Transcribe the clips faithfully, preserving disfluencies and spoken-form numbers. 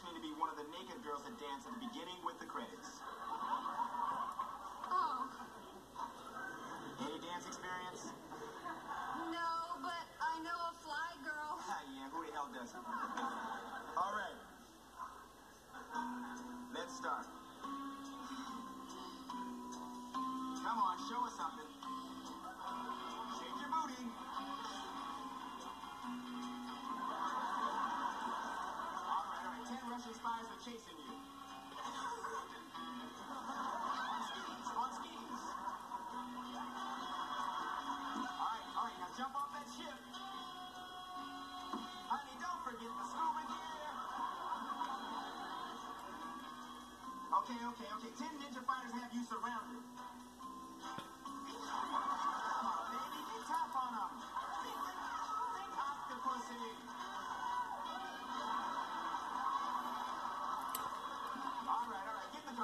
auditioning to be one of the naked girls that dance at the beginning with the credits. Oh. Any dance experience? No, but I know a fly girl. Yeah, who the hell doesn't? All right. Let's start. Come on, show us something. Shake your booty. All right, all right. Ten Russian spies are chasing you. On skis, on skis. All right, all right. Now jump off that ship. Honey, don't forget the scuba gear. Okay, okay, okay. Ten ninja fighters have you surrounded. Come on, baby. Get top on them. Think, think octopussy. All right, all right. Get in the car.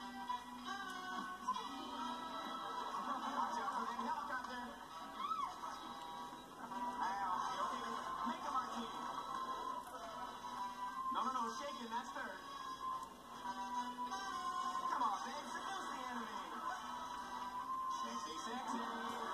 Watch out for that helicopter. Ah, okay, okay. Make a martini. No, no, no. Shaking. That's third. Come on, babe. Seduce the enemy. Sexy, sexy.